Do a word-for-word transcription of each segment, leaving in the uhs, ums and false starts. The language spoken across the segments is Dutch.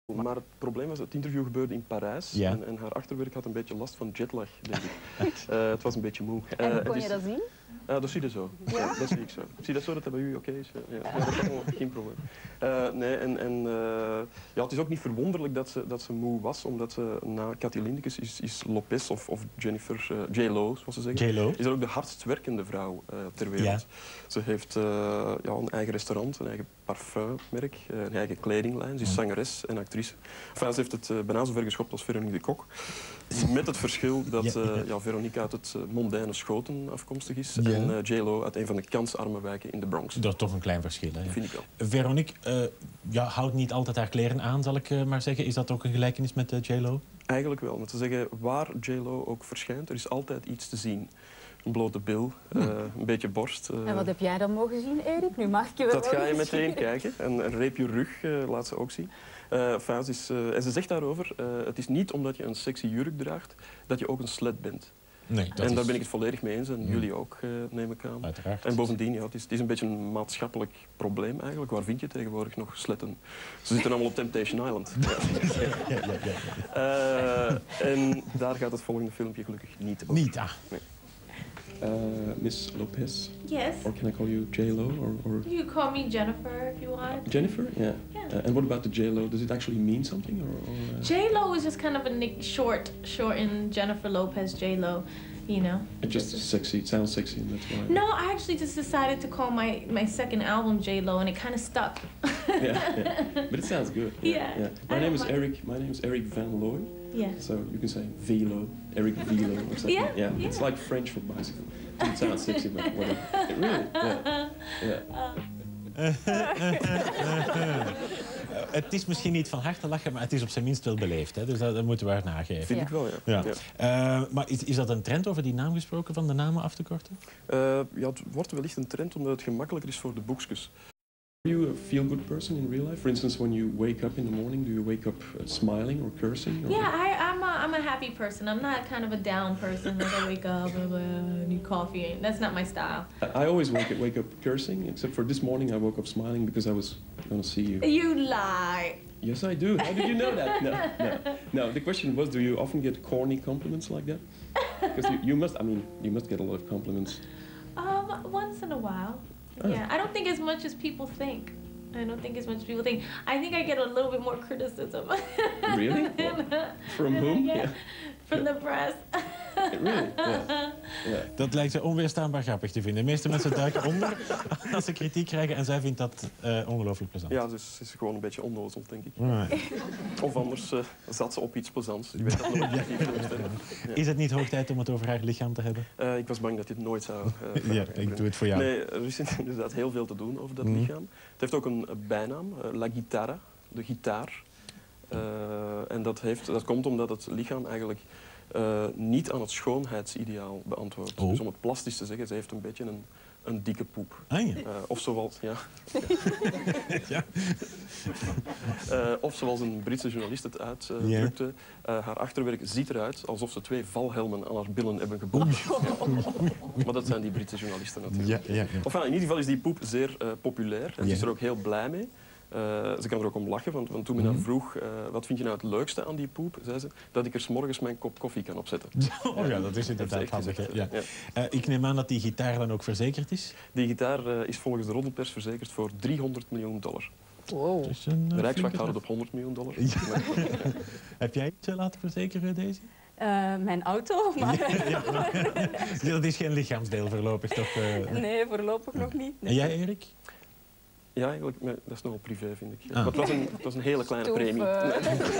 Maar het probleem was, het interview gebeurde in Parijs ja. en, en haar achterwerk had een beetje last van jetlag, denk ik. uh, het was een beetje moe. En hoe uh, kon is, je dat zien? Uh, dat zie je zo. Ja? Ja, dat zie ik zo. Zie je dat zo dat dat bij u oké okay is? Ja, ja. Ja, dat is helemaal geen probleem. Uh, nee, en, en uh, ja, het is ook niet verwonderlijk dat ze, dat ze moe was, omdat ze na Cathy Lindekes is, is Lopez of, of Jennifer, uh, J-Lo, zoals ze zeggen, J-Lo. is er ook de hardst werkende vrouw uh, ter wereld. Ja. Ze heeft uh, ja, een eigen restaurant, een eigen parfummerk, uh, een eigen kledinglijn. Ze is zangeres en actrice. Enfin, ze heeft het uh, bijna zo ver geschopt als Veronique de Kok. Met het verschil dat uh, ja, Veronique uit het uh, mondaine Schoten afkomstig is ja. en uh, J-Lo uit een van de kansarme wijken in de Bronx. Dat is toch een klein verschil, hè? Ja. Vind ik wel. Veronique uh, ja, houdt niet altijd haar kleren aan, zal ik uh, maar zeggen. Is dat ook een gelijkenis met uh, J-Lo? Eigenlijk wel. Met te zeggen, waar J-Lo ook verschijnt, er is altijd iets te zien. Een blote bil, uh, een beetje borst. Uh, en wat heb jij dan mogen zien, Erik? Nu mag ik je wel. Dat ga je meteen kijken. En een reepje rug uh, laat ze ook zien. Uh, enfin, ze is, uh, en ze zegt daarover, uh, het is niet omdat je een sexy jurk draagt, dat je ook een slet bent. Nee, dat en is... daar ben ik het volledig mee eens, en ja. jullie ook, uh, neem ik aan. Uiteraard. En bovendien, ja, het, is, het is een beetje een maatschappelijk probleem eigenlijk. Waar vind je tegenwoordig nog sletten? Ze zitten allemaal op Temptation Island. Ja. Ja, ja, ja. Uh, en daar gaat het volgende filmpje gelukkig niet over. Niet, ah. Nee. Uh, Miss Lopez? Yes. Or can I call you J-Lo? Or, or... You call me Jennifer if you want. Jennifer? Yeah. Yeah. Uh, and what about the J-Lo? Does it actually mean something? Or, or, uh... J-Lo is just kind of a nick short, short in Jennifer Lopez J-Lo, you know. It's just sexy. It sounds sexy, and that's why. No, I actually just decided to call my, my second album J-Lo, and it kind of stuck. yeah, yeah, but it sounds good. Yeah. Yeah. yeah. My name is Eric. My name is Eric Van Looy. Yeah. So you can say Velo, Eric Velo or something. Yeah, yeah. yeah. It's like French for bicycle. It sounds sexy, but whatever. It really, yeah. yeah. Het is misschien niet van harte lachen, maar het is op zijn minst wel beleefd. Hè? Dus dat, dat moeten we haar nageven. Vind ik wel, ja. ja. ja. Uh, maar is, is dat een trend over die naam gesproken, van de namen af te korten? Uh, ja, het wordt wellicht een trend omdat het gemakkelijker is voor de boekjes. Are you a feel-good person in real life? For instance, when you wake up in the morning, do you wake up uh, smiling or cursing? Or yeah, I, I'm, a, I'm a happy person. I'm not kind of a down person that I wake up and uh, need coffee. That's not my style. I, I always wake up, wake up cursing, except for this morning I woke up smiling because I was going to see you. You lie. Yes, I do. How did you know that? No, no. No, the question was, do you often get corny compliments like that? Because you, you must, I mean, you must get a lot of compliments. Um, once in a while. Oh. Yeah, I don't think as much as people think. I don't think as much as people think. I think I get a little bit more criticism. Really? than, From than whom? Yeah. From yeah. the press. Really? Yeah. Yeah. Dat lijkt ze onweerstaanbaar grappig te vinden. De meeste mensen duiken onder als ze kritiek krijgen en zij vindt dat uh, ongelooflijk plezant. Ja, dus ze is gewoon een beetje onnozel, denk ik. Right. Of anders uh, zat ze op iets plezants. Je weet dat nooit. Ja. Ja. Is het niet hoog tijd om het over haar lichaam te hebben? Uh, ik was bang dat je het nooit zou uh, Ja, ik doe het voor jou. Nee, er is inderdaad heel veel te doen over dat mm. lichaam. Het heeft ook een bijnaam, uh, La Guitarra, de gitaar. Uh, en dat, heeft, dat komt omdat het lichaam eigenlijk uh, niet aan het schoonheidsideaal beantwoordt. Oh. Dus om het plastisch te zeggen, ze heeft een beetje een, een dikke poep. Ah, ja. Uh, of zoals, ja. ja. uh, of zoals een Britse journalist het uitdrukte, uh, yeah. uh, haar achterwerk ziet eruit alsof ze twee valhelmen aan haar billen hebben gebonden. Ja. Maar dat zijn die Britse journalisten natuurlijk. Ja, ja, ja. Enfin, in ieder geval is die poep zeer uh, populair en yeah. ze is er ook heel blij mee. Uh, ze kan er ook om lachen, want, want toen men haar vroeg, uh, wat vind je nou het leukste aan die poep, zei ze, dat ik er 's morgens mijn kop koffie kan opzetten. Oh ja, dat is inderdaad handig. Ja. Ja. Uh, ik neem aan dat die gitaar dan ook verzekerd is? Die gitaar uh, is volgens de roddelpers verzekerd voor driehonderd miljoen dollar. Wow. Dus een, uh, de Rijkswacht houdt het op honderd miljoen dollar. Ja. Heb jij iets laten verzekeren, Daisy? Uh, mijn auto, maar... Ja, ja. Dat is geen lichaamsdeel voorlopig, toch? Uh... Nee, voorlopig nog niet. Nee. En jij, Erik? Ja, eigenlijk, nee, dat is nogal privé, vind ik. Ah. Maar het was een, het was een hele kleine Stoef, premie. uh...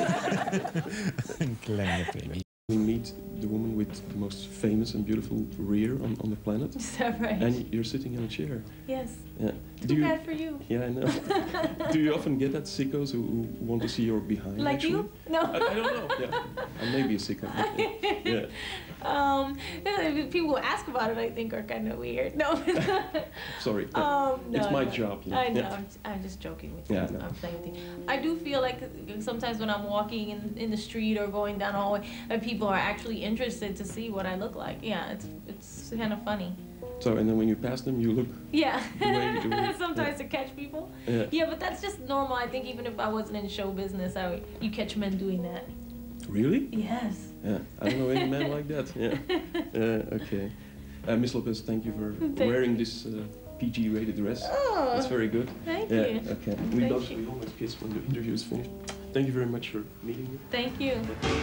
Een kleine premie. We meet the woman with the most famous and beautiful rear on, on the planet. Is that right? And you're sitting in a chair. Yes. Yeah. Too Do you, bad for you. Yeah, I know. Do you often get that sickos who, who want to see your behind? Like actually? you? No. I, I don't know. Yeah. I may be a sicko. but yeah. Um, people who ask about it, I think, are kind of weird. No. Sorry. Um, no, it's my no. job. You know? I know. Yeah. I'm, I'm just joking with you. Yeah, I know. I'm playing with you. I do feel like sometimes when I'm walking in, in the street or going down the hallway, that people are actually interested to see what I look like. Yeah, it's it's kind of funny. So, and then when you pass them, you look Yeah. the way you do it. Sometimes Yeah. to catch people. Yeah. Yeah, but that's just normal. I think even if I wasn't in show business, I would, you catch men doing that. Really? Yes. Yeah, I don't know any man like that. Yeah. Yeah. Okay. Uh, Miss Lopez, thank you for Thank wearing you. this uh, P G-rated dress. Oh. That's very good. Thank Yeah. you. Okay. We Thank love you. we always kiss when the interview is finished. Thank you very much for meeting me. Thank you.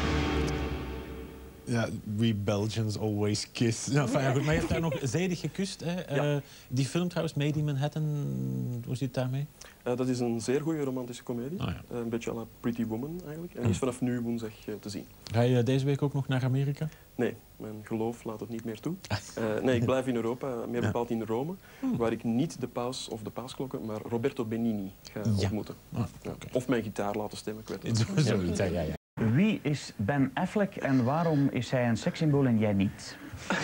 Ja, we Belgians always kiss. Ja, enfin, ja, goed, maar je hebt daar nog zedig gekust. Hè? Ja. Uh, die film trouwens, Made in Manhattan, hoe zit het daarmee? Uh, dat is een zeer goede romantische komedie. Oh, ja. Uh, een beetje à la Pretty Woman eigenlijk. En die is vanaf nu woensdag uh, te zien. Ga je deze week ook nog naar Amerika? Nee, mijn geloof laat het niet meer toe. Uh, nee, ik blijf in Europa, meer bepaald in Rome, waar ik niet de paus of de paasklokken, maar Roberto Benigni ga Ja. ontmoeten. Oh, Ja. okay. Of mijn gitaar laten stemmen, ik weet het niet. Zo, zoiets, ja, ja, ja. Wie is Ben Affleck en waarom is hij een sekssymbool en jij niet?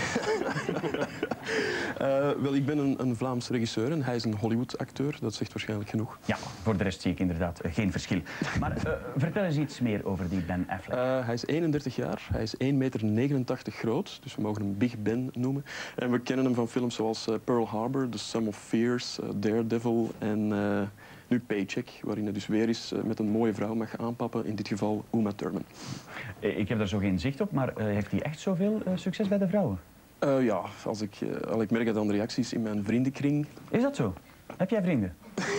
Uh, wel, ik ben een, een Vlaams regisseur en hij is een Hollywood-acteur. Dat zegt waarschijnlijk genoeg. Ja, voor de rest zie ik inderdaad uh, geen verschil. Maar uh, vertel eens iets meer over die Ben Affleck. Uh, hij is eenendertig jaar, hij is één meter negenentachtig groot, dus we mogen hem Big Ben noemen. En we kennen hem van films zoals uh, Pearl Harbor, The Sum of Fears, uh, Daredevil en uh, nu Paycheck, waarin hij dus weer eens uh, met een mooie vrouw mag aanpappen, in dit geval Uma Thurman. Ik heb daar zo geen zicht op, maar uh, heeft hij echt zoveel uh, succes bij de vrouwen? Uh, ja, als ik, uh, als ik merk het aan de reacties in mijn vriendenkring. Is dat zo? Heb jij vrienden?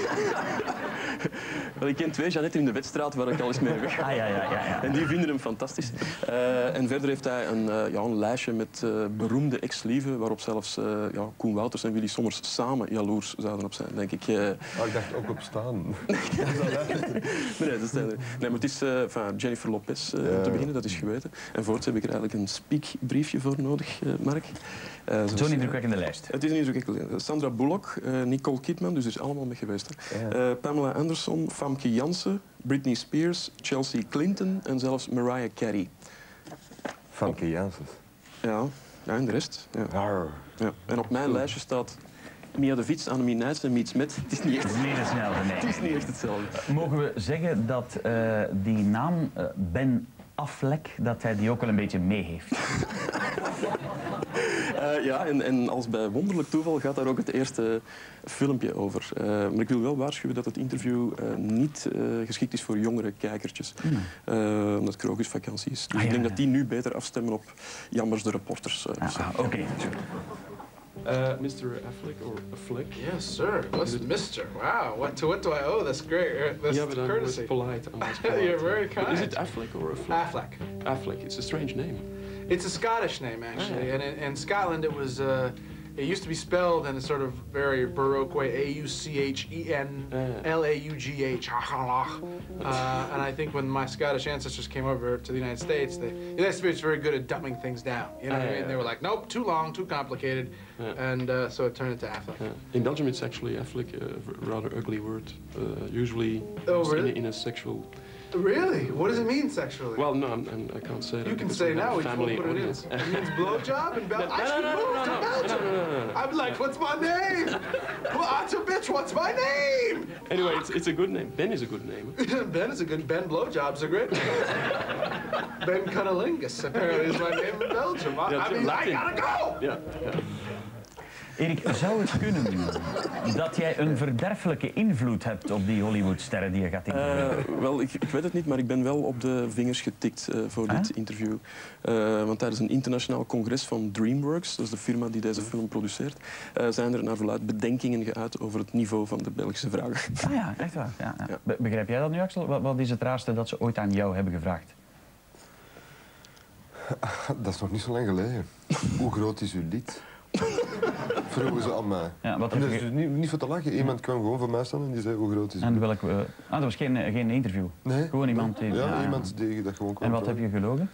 Wel, ik ken twee Jeannette in de Wetstraat waar ik al eens mee weg. Ah, ja, ja, ja, ja. En die vinden hem fantastisch. Uh, en verder heeft hij een, uh, ja, een lijstje met uh, beroemde ex-lieven, waarop zelfs uh, ja, Koen Wouters en Willy Sommers samen jaloers zouden op zijn, denk ik. Uh, Oh, ik dacht ook op staan. nee, nee, dat zijn er. Nee, maar het is uh, enfin, Jennifer Lopez uh, Ja. om te beginnen, dat is geweten. En voorts heb ik er eigenlijk een speakbriefje voor nodig, uh, Mark. Uh, zoals, Zo'n indrukwekkende lijst. Het is een indrukwekkende. Sandra Bullock, uh, Nicole Kidman, dus er is allemaal mee geweest. Hè. Ja. Uh, Pamela Anderson, Famke Janssen, Britney Spears, Chelsea Clinton en zelfs Mariah Carey. Famke Janssens. Ja, ja en de rest. Ja. Arr. Ja. En op mijn lijstje staat Mia de Vits, Annemie Nijs en Miet Smet. Het is niet echt, Meer dan snel, het nee. is niet echt hetzelfde. Mogen we zeggen dat uh, die naam uh, Ben Affleck, dat hij die ook wel een beetje mee heeft? Uh, ja, en, en als bij wonderlijk toeval gaat daar ook het eerste filmpje over. Uh, maar ik wil wel waarschuwen dat het interview uh, niet uh, geschikt is voor jongere kijkertjes. Hmm. Uh, omdat krokusvakantie is. Dus Ah, ik denk ja, dat die nu beter afstemmen op Jammers de reporters. Uh, dus, Ah, Oké. Okay. Uh, mister Affleck or Affleck? Yes, sir. What's mister? Wow. What to what do I owe? That's great. Uh, That's Yeah, but I'm always courtesy. polite. I'm always polite. You're very But kind. is it Affleck or Affleck? Affleck. Affleck. It's a strange name. It's a Scottish name, actually, Ah. and in, in Scotland it was. Uh, it used to be spelled in a sort of very baroque way: A U C H E N L A U G H. Uh, and I think when my Scottish ancestors came over to the United States, they, the United States was very good at dumbing things down. You know what I mean? They were like, nope, too long, too complicated, Yeah. and uh, so it turned into Affleck. Uh, in Belgium, it's actually Affleck, a rather ugly word. Uh, usually, Oh, used really? in, a, in a sexual. Really? What does it mean sexually? Well, no, I'm, I'm, I can't say that. You can because say we have now. a We just family won't put it in. audience. It means blowjob in Belgium. I No, should no, no, move no, to no, no, Belgium. no, no, no, no. I'm like, what's my name? Well, it's a bitch. What's my name? Anyway, it's, it's a good name. Ben is a good name. Ben is a good. Ben blowjob's a great name. Ben Cunnilingus apparently is my name in Belgium. I, Yeah, I mean, I Latin. gotta go. Ja, ja. Erik, zou het kunnen dat jij een verderfelijke invloed hebt op die Hollywoodsterren die je gaat interviewen? Uh, wel, ik, ik weet het niet, maar ik ben wel op de vingers getikt uh, voor dit Huh? interview. Uh, want tijdens een internationaal congres van DreamWorks, dat is de firma die deze film produceert, uh, zijn er naar verluidt bedenkingen geuit over het niveau van de Belgische vragen. Ah ja, echt waar. Ja, ja. Ja. Be- begrijp jij dat nu, Axel? Wat, wat is het raarste dat ze ooit aan jou hebben gevraagd? Dat is nog niet zo lang geleden. Hoe groot is uw lied? Vroegen ze aan mij. Ja, wat En heb dat is je... dus niet, niet voor te lachen. Iemand kwam gewoon voor mij staan en die zei hoe groot is uw En lied? welk... Uh... Ah, dat was geen, geen interview. Nee. Gewoon iemand die... Ja, ja, iemand die dat gewoon kwam En wat heb vragen. je gelogen?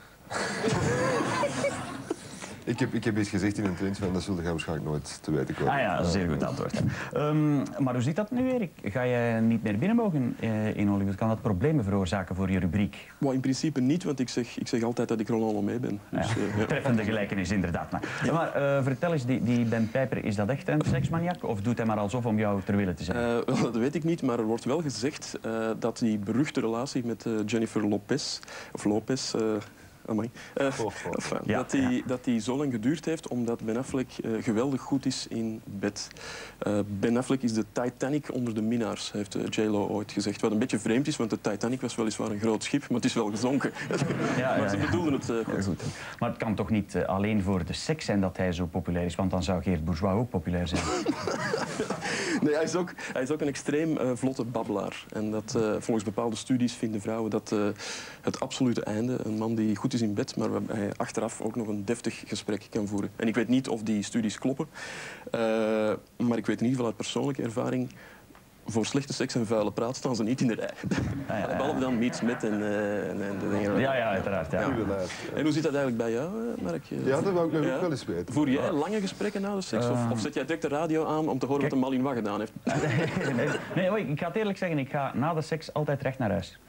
Ik heb, ik heb iets gezegd in een trend van dat zullen gaan waarschijnlijk nooit te weten komen. Ah ja, dat is een zeer goed antwoord. Hè. Um, maar hoe zit dat nu, Erik? Ga jij niet meer binnen mogen uh, in Hollywood? Kan dat problemen veroorzaken voor je rubriek? Well, in principe niet, want ik zeg, ik zeg altijd dat ik er allemaal mee ben. Dus, Ja, uh, ja. treffende gelijkenis, inderdaad. Maar, maar uh, vertel eens, die, die Ben Pijper, is dat echt een seksmaniak? Of doet hij maar alsof om jou ter wille te zijn? Uh, wel, dat weet ik niet, maar er wordt wel gezegd uh, dat die beruchte relatie met uh, Jennifer Lopez, of Lopez, uh, amai. Uh, Oh, oh. enfin, Ja, dat, die, ja. dat die zo lang geduurd heeft, omdat Ben Affleck uh, geweldig goed is in bed. Uh, Ben Affleck is de Titanic onder de minnaars, heeft uh, J Lo ooit gezegd. Wat een beetje vreemd is, want de Titanic was weliswaar een groot schip, maar het is wel gezonken. Ja, maar ja, ze ja. bedoelden het uh, goed. Ja, goed. Maar het kan toch niet uh, alleen voor de seks zijn dat hij zo populair is, want dan zou Geert Bourgeois ook populair zijn. Nee, hij is ook, hij is ook een extreem uh, vlotte babbelaar. En dat, uh, volgens bepaalde studies vinden vrouwen dat uh, het absolute einde. Een man die goed is in bed, maar waarbij hij achteraf ook nog een deftig gesprek kan voeren. En ik weet niet of die studies kloppen, uh, maar ik weet in ieder geval uit persoonlijke ervaring, voor slechte seks en vuile praat staan ze niet in de rij. Ja, ja, ja. Behalve dan Meet Smith en, uh, en, en de dingen. Ja, ja, uiteraard. Ja. Ja. En hoe zit dat eigenlijk bij jou, Mark? Ja, dat wou ik nog Ja. ook wel eens weten. Voer jij lange gesprekken na de seks? Uh, of, of zet jij direct de radio aan om te horen kijk. wat de Malinois gedaan heeft? Nee, nee, nee oei, ik ga het eerlijk zeggen, ik ga na de seks altijd recht naar huis.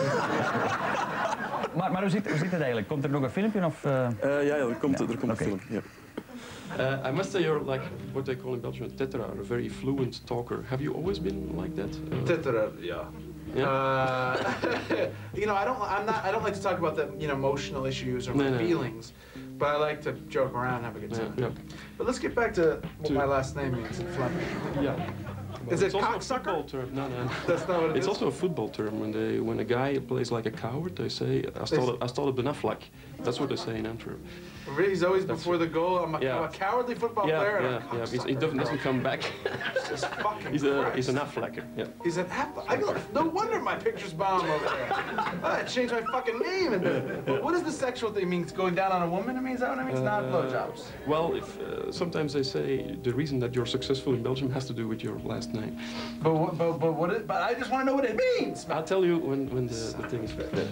maar maar hoe, zit, hoe zit het eigenlijk? Komt er nog een filmpje of... Uh... Uh, ja, ja, er komt, Ja, er komt oké. een film. Ja. Uh, I must say you're like what they call in Belgium a tetra, a very fluent talker. Have you always been like that? Uh, Tetra, yeah. Yeah. Uh, you know, I don't. I'm not. I don't like to talk about the you know emotional issues or my No, no. feelings, but I like to joke around, and have a good yeah, time. yeah. But let's get back to what To- my last name means in Flemish. Yeah. Is It's it also a cocksucker? football term. No, no. That's not what it It's is. also a football term. When they, when a guy plays like a coward, they say, "I stole, I stole a Ben Affleck." That's what they say in Antwerp. Really, he's always That's before the goal. I'm a, Yeah. I'm a cowardly football Yeah, player. and yeah, I'm a yeah. He's, he cocksucker. doesn't, doesn't come back. Jesus fucking He's a, Christ. he's an Afflecker. Yeah. He's an apple. I go, no wonder my picture's bomb over there. I changed my fucking name. And but what is the sexual thing? It means going down on a woman? It means that what it means? Not Uh, blowjobs. Well, if, uh, sometimes they say the reason that you're successful in Belgium has to do with your last name. But what? But, but what? Is, but I just want to know what it means. I'll tell you when, when the, the thing is there.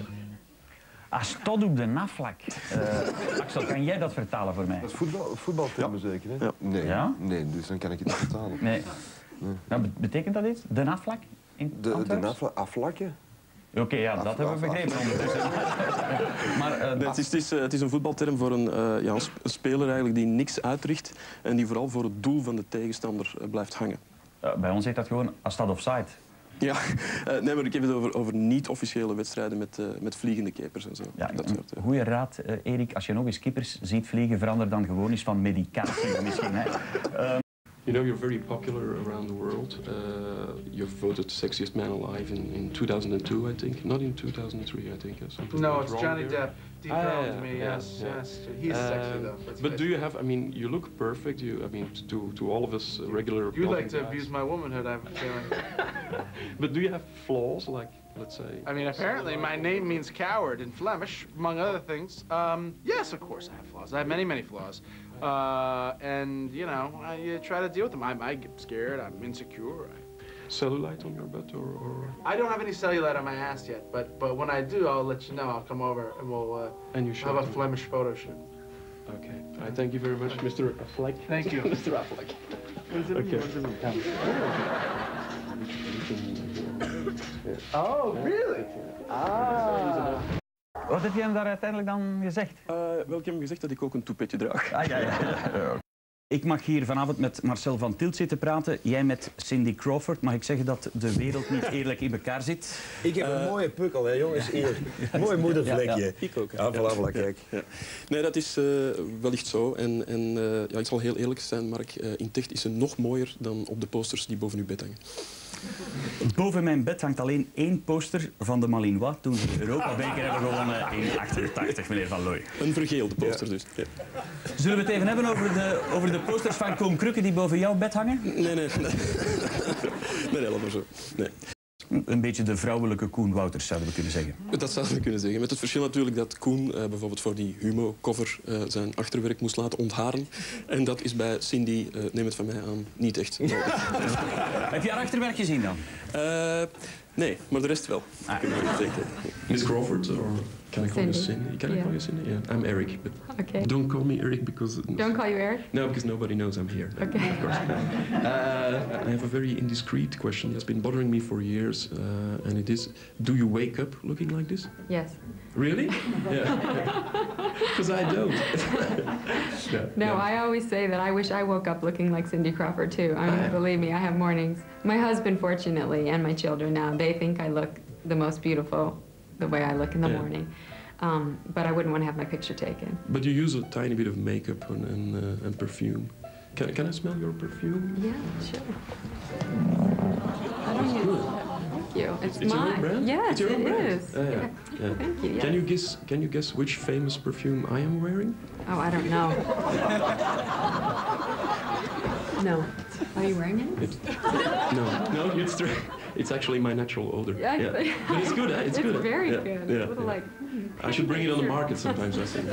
Ah, stot op de naflak. Uh, Axel, kan jij dat vertalen voor mij? Dat is voetbal, voetbaltermen zeker, hè? Ja. Nee, Ja? nee, dus dan kan ik het niet vertalen. Nee. Nou, be- betekent dat iets? De naflak? In De, de Antwerps? nafla- aflakken? Oké, ja, dat Af- hebben we af- begrepen ondertussen. maar uh, Nee, het, is, het, is, uh, het is een voetbalterm voor een, uh, ja, een sp- een speler eigenlijk die niks uitricht en die vooral voor het doel van de tegenstander uh, blijft hangen. uh, bij ons heet dat gewoon als staat offside. Ja, uh, nee, maar ik heb het over, over niet-officiële wedstrijden met, uh, met vliegende keepers en zo. Ja, Dat soort, uh. goede raad, uh, Erik. Als je nog eens keepers ziet vliegen, verander dan gewoon eens van medicatie misschien. Hè. Um, You know, you're very popular around the world. Uh, you've voted sexiest man alive in, in two thousand two, I think. Not in two thousand three, I think. Uh, something No, went it's wrong Johnny there. Depp. Dethroned Ah, yeah, me. yeah, Yes, yeah. yes. He's sexy Um, though. let's But face do it. you have? I mean, you look perfect. You, I mean, to to all of us uh, regular. You like Belgian to guys. abuse my womanhood, I have a feeling. But do you have flaws, like let's say? I mean, apparently my name means coward in Flemish, among other things. Um, yes, of course I have flaws. I have many, many flaws. Uh, and, you know, I uh, try to deal with them. I, I get scared, I'm insecure. I, Cellulite on your butt, or, or I don't have any cellulite on my ass yet, but but when I do, I'll let you know. I'll come over and we'll uh, and you show. have a me. Flemish photo shoot. Okay. I thank you very much, Mister Affleck. Thank you. Mister Affleck. Okay. Oh, really? Ah. wat heb je hem daar uiteindelijk dan gezegd? Uh, wel, ik heb hem gezegd dat ik ook een toepetje draag. Ah, ja, ja. Ik mag hier vanavond met Marcel van Tilt zitten praten. Jij met Cindy Crawford. Mag ik zeggen dat de wereld niet eerlijk in elkaar zit? Ik heb een mooie pukkel, hè, jongens. Hier. Mooi moedervlekje. Ja, ja. Ik ook. hè. Ja, voilà, voilà, kijk. Ja. Nee, dat is uh, wellicht zo. En, en uh, ja, ik zal heel eerlijk zijn, Mark. Uh, in Techt is ze nog mooier dan op de posters die boven uw bed hangen. Boven mijn bed hangt alleen één poster van de Malinois toen ze de Europa-beker hebben gewonnen in achtentachtig, meneer Van Looy. Een vergeelde poster dus. Ja. Zullen we het even hebben over de, over de posters van Koen Krukke die boven jouw bed hangen? Nee, nee, nee. Nee, nee, laat maar zo. Nee. Een beetje de vrouwelijke Koen Wouters, zouden we kunnen zeggen. Dat zouden we kunnen zeggen. Met het verschil natuurlijk dat Koen uh, bijvoorbeeld voor die Humo-cover uh, zijn achterwerk moest laten ontharen. En dat is bij Cindy, uh, neem het van mij aan, niet echt nodig. Heb je haar achterwerk gezien dan? Uh, nee, maar de rest wel. Ah. Miss Crawford, or can I call you Cindy. Cindy? Can I Yeah. call you Cindy? Yeah, I'm Eric, but Okay. don't call me Eric because... Don't call you Eric. No, because nobody knows I'm here. No, Okay. Of course. Uh, I have a very indiscreet question that's been bothering me for years, uh, and it is: do you wake up looking like this? Yes. Really? Yeah. Because I don't. no, No, I always say that I wish I woke up looking like Cindy Crawford too. I mean, believe me, I have mornings. My husband, fortunately, and my children now, they think I look the most beautiful the way I look in the Yeah. morning. Um, but I wouldn't want to have my picture taken. But you use a tiny bit of makeup and, and, uh, and perfume. Can, can I smell your perfume? Yeah, sure. I don't use Thank you. It's, it's mine. your own brand? Yes, it's your own it brand. is. Uh, yeah. Yeah. Yeah. Thank you. Yeah. Can you guess? Can you guess which famous perfume I am wearing? Oh, I don't know. No. Are you wearing it? It's, no, no, it's true. It's actually my natural odor. Yeah, yeah. But it's good, eh? It's, it's good. very yeah. good. Yeah. With yeah. like, mm, I should bring it on the market sometimes, I think.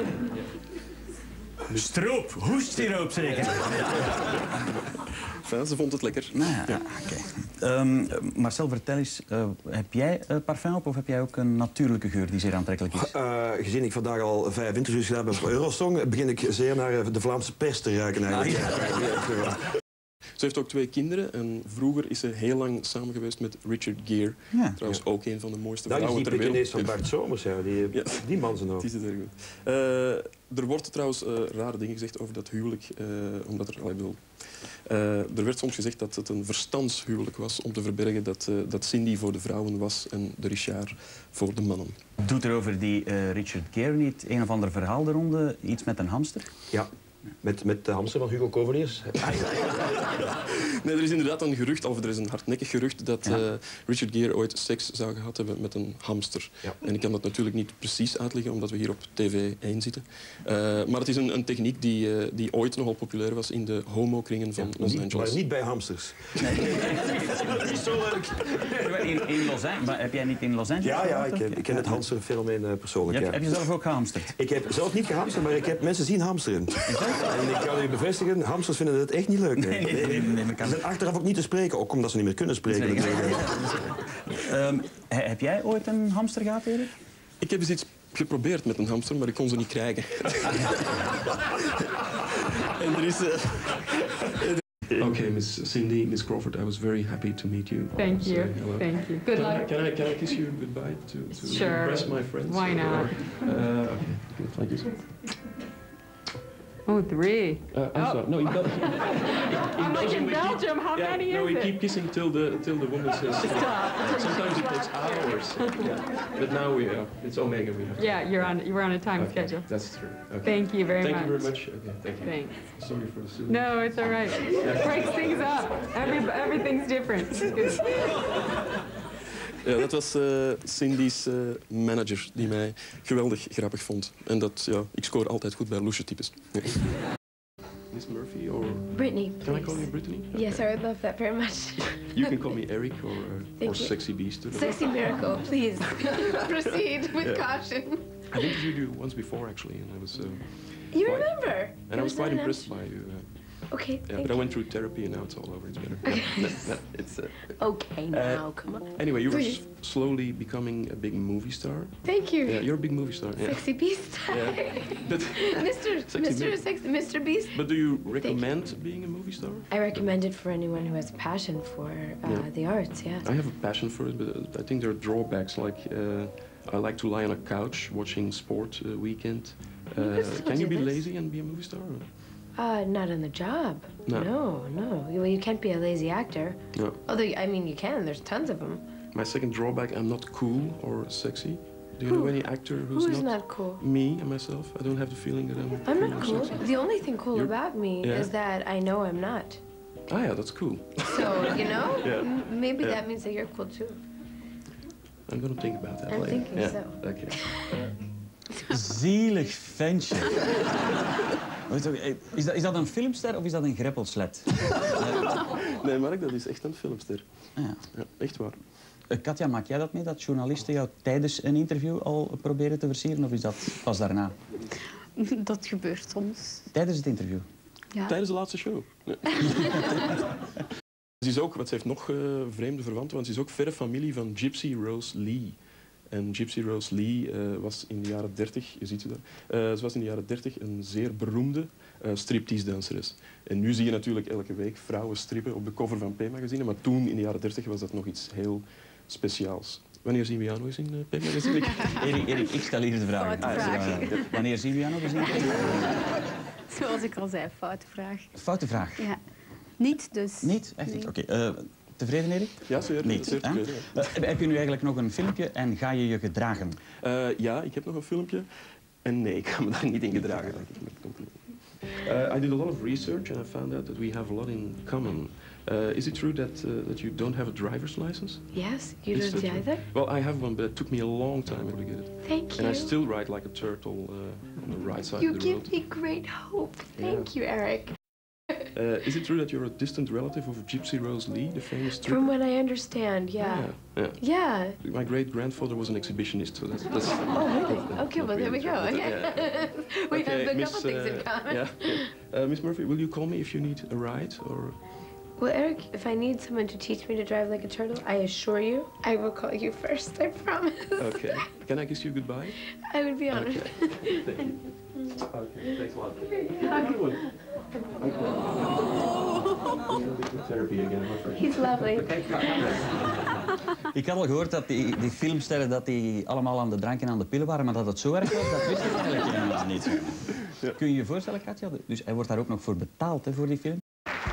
Stroop, hoestsiroop zeker. Enfin, ze vond het lekker. Nou ja, ja. Okay. Um, Marcel, vertel eens, uh, heb jij uh, parfum op of heb jij ook een natuurlijke geur die zeer aantrekkelijk is? Uh, gezien ik vandaag al vijf interviews gedaan heb op Eurosong, begin ik zeer naar de Vlaamse pers te ruiken eigenlijk. Ah, ja. Ze heeft ook twee kinderen en vroeger is ze heel lang samen geweest met Richard Gere. Ja. Trouwens ook een van de mooiste dat vrouwen ter wereld. Dat is die van Bart Somers, ja. Die, ja. die man zijn ook. Die zit er goed. Uh, er wordt trouwens uh, rare dingen gezegd over dat huwelijk, uh, omdat er, allee, bedoel, uh, er werd soms gezegd dat het een verstandshuwelijk was om te verbergen dat, uh, dat Cindy voor de vrouwen was en de Richard voor de mannen. Doet er over die uh, Richard Gere niet een of ander verhaal de ronde, iets met een hamster? Ja. Met, met de hamster van Hugo Coveniers. Nee, er is inderdaad een gerucht, of er is een hardnekkig gerucht, dat ja. uh, Richard Gere ooit seks zou gehad hebben met een hamster. Ja. En ik kan dat natuurlijk niet precies uitleggen, omdat we hier op T V één zitten. Uh, maar het is een, een techniek die, uh, die ooit nogal populair was in de homo-kringen van ja, Los niet, Angeles. Maar niet bij hamsters. Nee. Dat is zo leuk. In, in Los Angeles? Maar heb jij niet in Los Angeles? Ja, ja, ik, heb, ik ken het hamsterfenomeen uh, persoonlijk. Je hebt, ja. Heb je zelf ook gehamsterd? Ik heb zelf niet gehamsterd, maar ik heb mensen zien hamsteren. En ik kan u bevestigen, hamsters vinden het echt niet leuk. Nee, nee, nee, nee, nee, nee. Ze zijn achteraf ook niet te spreken, ook omdat ze niet meer kunnen spreken. um, heb jij ooit een hamster gehad, Erik? Ik heb eens iets geprobeerd met een hamster, maar ik kon ze niet krijgen. En er is... Uh, Okay, Miss Cindy, Miss Crawford, I was very happy to meet you. Thank you. Hello. Thank you. Good can luck. I, can I can I kiss you goodbye to, to sure. impress my friends? Why not? Uh, okay, good. Thank you. Oh, three. Uh, I'm oh. sorry. No, in, Bel in, in I'm Belgium, like in we Belgium. Keep, How yeah, many no, is we it? keep kissing till the till the woman says stop. Sometimes it takes hours. Yeah. But now we uh, it's Omega. We have. To, yeah, you're on. You were on a time okay, schedule. That's true. Okay. Thank you very thank much. Thank you very much. Okay, thank you. Thanks. Sorry for the silly. No, it's all right. It breaks things up. Every, everything's different. It's good. Ja, dat was uh, Cindy's uh, manager die mij geweldig grappig vond. En dat, ja, ik scoor altijd goed bij loesje types. Miss Murphy or Brittany, can please. I call you Brittany? Okay. Yes, I would love that very much. You can call me Eric or uh, or you. Sexy Beast. Sexy Miracle, please. Proceed with Yeah. caution. I've interviewed you once before actually, and I was. Uh, You quite, remember? And I was quite impressed by you. Uh, Okay, yeah, thank but I you. went through therapy and now it's all over. It's better. Yeah, no, no, it's, uh, Okay, now, uh, come on. Anyway, you were Please. slowly becoming a big movie star. Thank you. Yeah, you're a big movie star. Yeah. Sexy Beast. Yeah. But Mister Sexy Mister Beast. Sex, Mister Beast. But do you recommend being a movie star? I recommend it for anyone who has a passion for uh, Yeah. the arts, yeah. I have a passion for it, but uh, I think there are drawbacks. Like uh, I like to lie on a couch watching sport uh, weekend. Uh, You could still can you do be this. lazy and be a movie star? Or? Uh, not on the job. No. No, no. Well, you can't be a lazy actor. No. Although, I mean, you can. There's tons of them. My second drawback: I'm not cool or sexy. Do you Who? know any actor who's, Who's not cool? Me and myself. I don't have the feeling that I'm. I'm cool not or cool. sexy. The only thing cool You're- about me Yeah. is that I know I'm not. Ah, yeah, that's cool. So, you know, Yeah. m- maybe Yeah. that means that you're cool too. I'm gonna think about that I'm later. thinking yeah. so. Okay. Zielig ventje. Is dat, is dat een filmster of is dat een greppelslet? Nee, Mark, dat is echt een filmster. Ah, ja. Ja, echt waar. Uh, Katja, maak jij dat mee, dat journalisten jou tijdens een interview al proberen te versieren, of is dat pas daarna? Dat gebeurt soms. Tijdens het interview? Ja. Tijdens de laatste show. Nee. Ze is ook, wat ze heeft nog uh, vreemde verwanten, want ze is ook verre familie van Gypsy Rose Lee. En Gypsy Rose Lee uh, was in de jaren dertig, je ziet ze daar, uh, ze was in de jaren dertig een zeer beroemde uh, striptease-danseres. En nu zie je natuurlijk elke week vrouwen strippen op de cover van P-magazine, maar toen, in de jaren dertig, was dat nog iets heel speciaals. Wanneer zien we jou nog eens in uh, P-magazine? Erik, Erik, ik stel hier de vraag. Foute vraag. Ah, ja. Wanneer zien we jou nog eens in Zoals ik al zei, foute vraag. Foute vraag. Ja. Niet dus. Niet? Echt niet? Nee. Oké. Okay. Uh, Tevreden, Erik? Ja, zeer. Niet, zeer hè? tevreden. Ja. Uh, heb je nu eigenlijk nog een filmpje en ga je je gedragen? Uh, ja, ik heb nog een filmpje. En nee, ik ga me daar niet in gedragen. Uh, I did a lot of research and I found out that we have a lot in common. Uh, is it true that uh, that you don't have a driver's license? Yes, you Is don't that true? either? Well, I have one, but it took me a long time to get it. Thank And I you. still ride like a turtle uh, on the right side You of the road. give me great hope. Thank you, Eric. Uh, is it true that you're a distant relative of Gypsy Rose Lee, the famous stripper? From what I understand, yeah. Yeah. yeah. Yeah. My great-grandfather was an exhibitionist, so that's... that's Oh, really? that's Okay, not well, there we really go. true, but, Okay. yeah. We Okay, have a Miss, couple things in uh, common. Yeah. yeah. Uh, Miss Murphy, will you call me if you need a ride, or... Well, Eric, if I need someone to teach me to drive like a turtle, I assure you, I will call you first, I promise. Okay. Can I kiss you goodbye? I would be honored. Okay. Thank you. Okay, thanks a lot. Good one. Therapy again, my friend. He's lovely. Ik had al gehoord dat die, die filmsterren dat die allemaal aan de drank en aan de pillen waren, maar dat het zo erg was, dat wist ik eigenlijk helemaal niet. Ja. Kun je je voorstellen, Katja? Dus hij wordt daar ook nog voor betaald, hè, voor die film?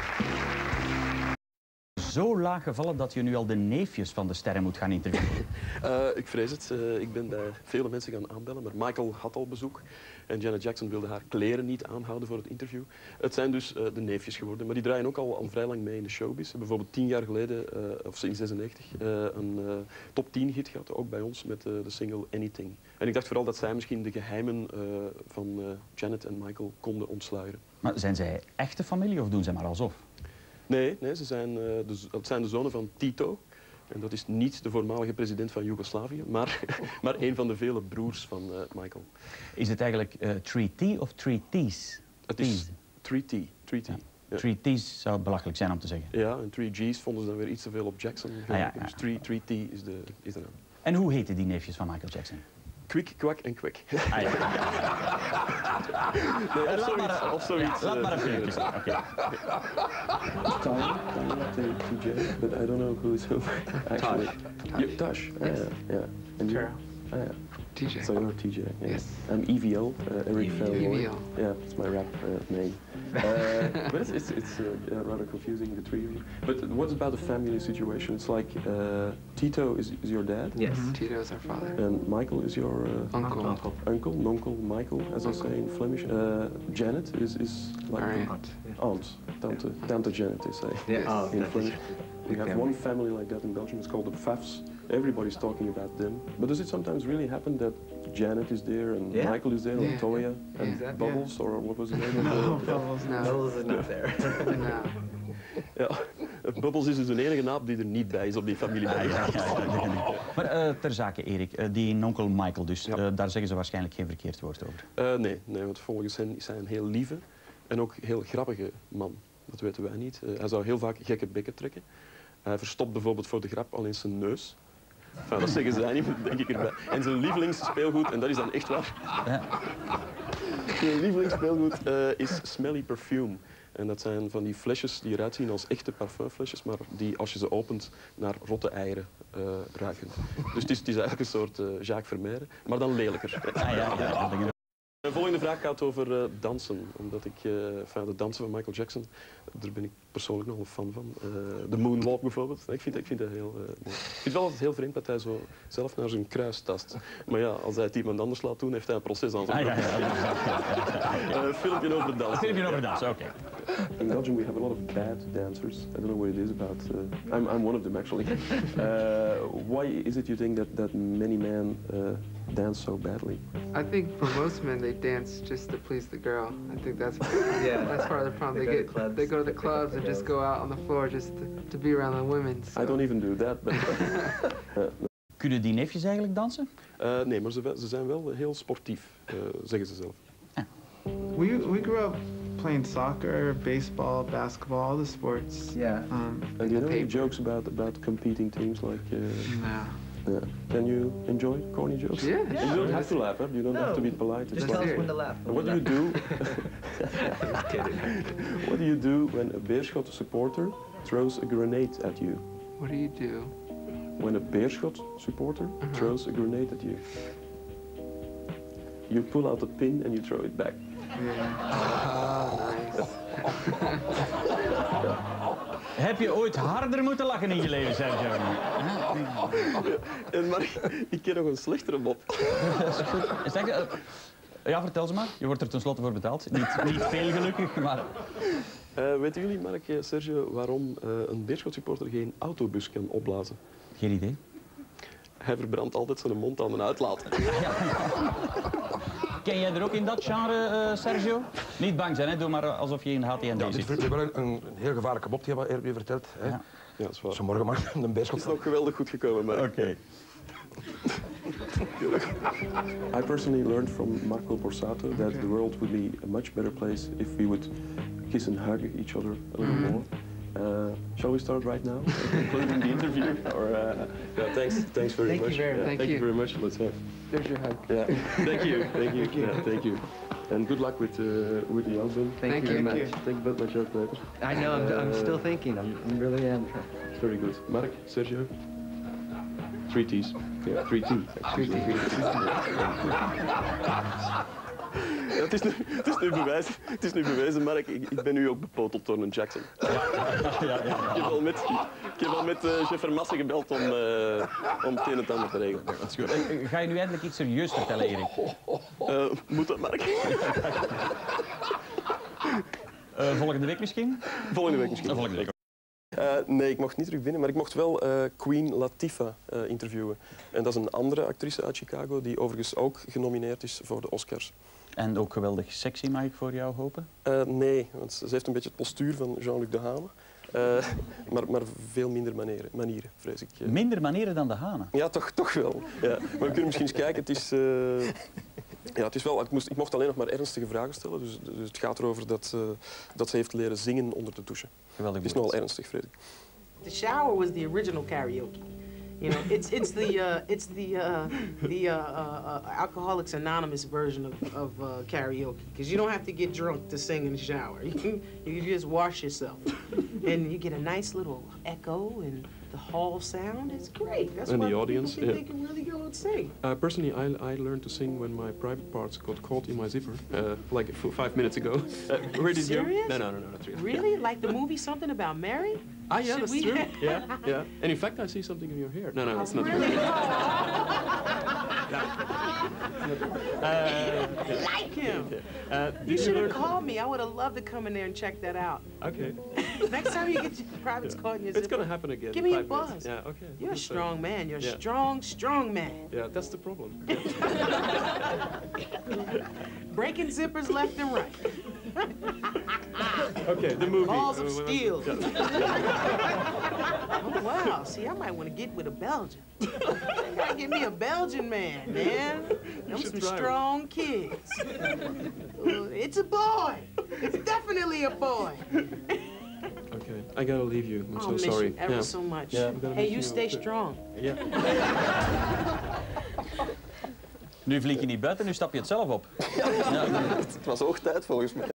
Zo laag gevallen dat je nu al de neefjes van de sterren moet gaan interviewen. Uh, ik vrees het. Uh, ik ben bij vele mensen gaan aanbellen, maar Michael had al bezoek. En Janet Jackson wilde haar kleren niet aanhouden voor het interview. Het zijn dus uh, de neefjes geworden, maar die draaien ook al, al vrij lang mee in de showbiz. Bijvoorbeeld tien jaar geleden, uh, of in zesennegentig, uh, een uh, top tien hit gehad, ook bij ons, met uh, de single Anything. En ik dacht vooral dat zij misschien de geheimen uh, van uh, Janet en Michael konden ontsluieren. Maar zijn zij echte familie of doen zij maar alsof? Nee, nee ze zijn, uh, de, het zijn de zonen van Tito. En dat is niet de voormalige president van Joegoslavië, maar, maar een van de vele broers van uh, Michael. Is het eigenlijk uh, three T of three T's? Het is three T. three T. Ja. Ja. three T's zou belachelijk zijn om te zeggen. Ja, en three G's vonden ze dan weer iets te veel op Jackson. Ah, ja, ja. Dus three T is de, is de naam. En hoe heten die neefjes van Michael Jackson? Kwik, kwak en kwik. Ah, ja. Nee, of Laat zoiets. maar, Of zoiets ja, laat uh, maar een filmpje zien. Oké. Ty, T J, but I don't know who is who. Actually. Tosh. Yeah, Tosh. Ah, yeah, yeah. And you? Ah, yeah. T J. So you're T J. Yeah. Yes. I'm E V L, uh, Eric E V L. Falloy. E V L. Yeah, it's my rap uh, name. Uh, but it's it's, it's uh, uh, rather confusing, the three of you. But what about the family situation? It's like uh, Tito is is your dad. Yes. Mm-hmm. Tito is our father. And Michael is your uh, Uncle. Uncle. Uncle, nonkel, Michael, as I say in Flemish. Uh, Janet is is like Our the aunt. aunt, tante, tante Janet, they say. Yes. Uh, in Flemish. We have family. one family like that in Belgium. It's called the Pfaffs. Everybody's talking about them. But does it sometimes really happen that Janet is there and Yeah. Michael is there, or Yeah. Toya Yeah. and Is that- Bubbles, yeah. or what was the name No, of the... Bubbles, no. Bubbles is not there. No. Ja, Bubbles is dus de enige naap die er niet bij is op die familie. Ja, ja, ja, ja. Maar uh, ter zake, Erik, uh, die nonkel Michael dus, Ja. uh, daar zeggen ze waarschijnlijk geen verkeerd woord over. Uh, nee, nee, want volgens hen is hij een heel lieve en ook heel grappige man. Dat weten wij niet. Uh, hij zou heel vaak gekke bekken trekken. Hij verstopt bijvoorbeeld voor de grap al eens zijn neus. Enfin, dat zeggen zij niet, denk ik erbij. En zijn lievelingsspeelgoed, en dat is dan echt waar. Ja. Zijn lievelingsspeelgoed uh, is Smelly Perfume. En dat zijn van die flesjes die eruit zien als echte parfumflesjes, maar die als je ze opent naar rotte eieren uh, ruiken. Dus het is, het is eigenlijk een soort uh, Jacques Vermeire, maar dan lelijker. Ah, ja, ja, ja. De volgende vraag gaat over uh, dansen. Omdat ik, uh, enfin, de dansen van Michael Jackson, daar ben ik persoonlijk nog een fan van. Uh, de Moonwalk bijvoorbeeld. Ik vind, ik vind dat heel uh, mooi. Ik vind het wel altijd heel vreemd dat hij zo zelf naar zijn kruis tast. Maar ja, als hij het iemand anders laat doen, heeft hij een proces aan zijn Ah, ja, ja, ja. uh, filmpje over dansen. Filmpje over dansen, oké. In Belgium we have a lot of bad dancers. I don't know what it is about. Uh, I'm, I'm one of them actually. Uh, why is it you think that, that many men uh, dance so badly? I think for most men, they dance just to please the girl. I think that's yeah, that's part of the problem. They, they get clubs, they go to the clubs and just go out on the floor just to, to be around the women. So. I don't even do that. But, uh, Kunnen die neefjes eigenlijk dansen? Uh, nee, maar ze, ze zijn wel heel sportief, uh, zeggen ze zelf. We we grew up playing soccer, baseball, basketball, all the sports. Yeah. Um, And do you know any jokes about about competing teams like? Uh, no. Yeah. Can you enjoy corny jokes? Yeah. And you don't have to laugh. Huh? You don't No. have to be polite. Just It's tell like- us when to laugh. And what do you do? What do you do when a Beerschot supporter throws a grenade at you? What do you do? When a Beerschot supporter Uh-huh. throws a grenade at you, you pull out a pin and you throw it back. Yeah. Oh, nice. Heb je ooit harder moeten lachen in je leven, Sergio? En maar ik ken nog een slechtere mop. Zeg, uh, ja, vertel ze maar. Je wordt er tenslotte voor betaald. Niet, niet veel gelukkig, maar... Uh, weten jullie, Mark, Sergio, waarom uh, een Beerschot-supporter geen autobus kan opblazen? Geen idee. Hij verbrandt altijd zijn mond aan een uitlaat. Ken jij er ook in dat genre, uh, Sergio? Niet bang zijn, hè? Doe maar alsof je in H T N D Ja, zit. dit is wel een, een heel gevaarlijke mop die je vertelt. Hè? Ja. Ja, dat is waar. Zo morgen maar een Beerschot. Het is nog geweldig goed gekomen, Mark. Oké. Okay. I personally learned from Marco Borsato that the world would be a much better place if we would kiss and hug each other a little more. Uh, shall we start right now, concluding the interview? Or uh, yeah, thanks, thanks very thank much. You very, yeah, thank, thank you. you very much. Let's have. There's your hug. Yeah, thank you, thank you, yeah, thank you, and good luck with uh, with the album. Thank, thank you very much. Thank you very much, Peter. I know. I'm, uh, I'm still thinking. I'm, I'm really am. Very good. Mark, Sergio. Three T's. Yeah, three T's. Three T's. Ja, het, is nu, het, is nu bewijzen, het is nu bewijzen, Mark. Ik, ik ben nu ook bepoteld door een Jackson. Ja, ja, ja. Ik heb al met, ik heb al met uh, Jeff Vermassen gebeld om, uh, om het een en het ander te regelen. Dat is goed. En, ga je nu eindelijk iets serieus vertellen, Erik? Uh, moet dat, Mark? uh, volgende week misschien? Volgende week misschien. Uh, volgende week. Uh, nee, ik mocht niet terug binnen, maar ik mocht wel uh, Queen Latifah uh, interviewen. En dat is een andere actrice uit Chicago die overigens ook genomineerd is voor de Oscars. En ook geweldig sexy, mag ik voor jou hopen? Uh, nee, want ze heeft een beetje het postuur van Jean-Luc Dehane. Uh, maar, maar veel minder manieren, manieren vrees ik. Uh. Minder manieren dan Dehane? Ja, toch, toch wel. Ja. Maar we kunnen misschien eens kijken. Het is, uh, ja, het is wel, ik, moest, ik mocht alleen nog maar ernstige vragen stellen. Dus, dus het gaat erover dat, uh, dat ze heeft leren zingen onder de douche. Geweldig. Het is nogal ernstig, vrees ik. The shower was the original karaoke. You know, it's it's the uh, it's the uh, the uh, uh, uh, Alcoholics Anonymous version of of uh, karaoke, because you don't have to get drunk to sing in the shower. You can you can just wash yourself, and you get a nice little echo and the hall sound. It's great. That's and why the audience, people think yeah. they can really go and sing. Uh, personally, I I learned to sing when my private parts got caught in my zipper, uh, like f five minutes ago. Uh, where did you? Serious? No, no, no, no, not really. Really? Like the movie Something About Mary? Ah, yeah, Should that's we- true. Yeah, yeah. And in fact, I see something in your hair. No, no, that's not Really? true. I like him. Uh, You did should have learn- called me. I would have loved to come in there and check that out. Okay. Next time you get your privates Yeah. caught in your It's zipper, gonna happen again. give in me a five minutes. buzz. Yeah, okay. You're a That's strong fine. man. You're a Yeah. strong, strong man. Yeah, that's the problem. Breaking zippers left and right. Okay, the movie. Balls of Uh, steel. yeah. Oh, wow. See, I might want to get with a Belgian. You gotta get me a Belgian man, man. Them should some try one. strong kids. Uh, it's a boy. It's definitely a boy. Okay, I gotta leave you. I'm I'll so miss sorry. you ever Yeah. so much. Yeah, I'm gonna Hey, miss you stay too. strong. Yeah. Nu vlieg je niet buiten, nu stap je het zelf op. Ja, het was hoog tijd volgens mij.